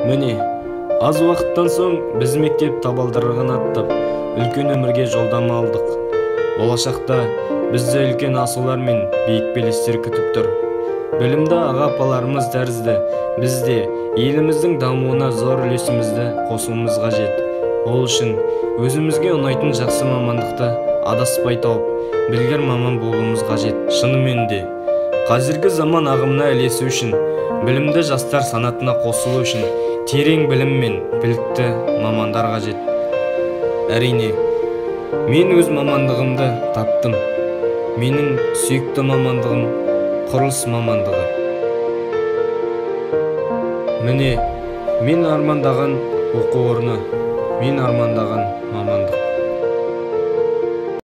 Міне, аз уақыттан соң біз мектеп табалдырығын аттап, үлкен өмірге жолдама алдық. Болашақта бізді үлкен асулар мен биік белестер күтіп тұр. Білімді аға-апаларымыз тәрізді, бізде еліміздің дамуына зор үлесімізді қосуымыз қажет. Ол үшін өзімізге ұнайтын жақсы мамандықты адаспай тауып, білгір маман болуымыз қажет. Шынымен де, қазіргі заман ағымына ілесу үшін, білімді жастар санатына қосылу үшін терең білім мен білікті мамандар қажет. Әрине, мен өз мамандығымды таптым. Менің сүйікті мамандығым құрылыс мамандығы. Міне, мен армандаған оқу орны, мен армандаған мамандық.